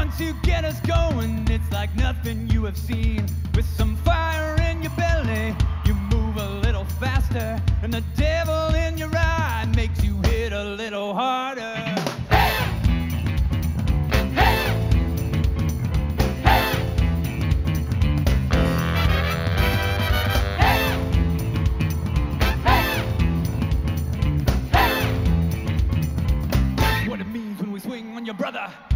Once you get us going, it's like nothing you have seen. With some fire in your belly, you move a little faster, and the devil in your eye makes you hit a little harder. What it means when we swing on your brother.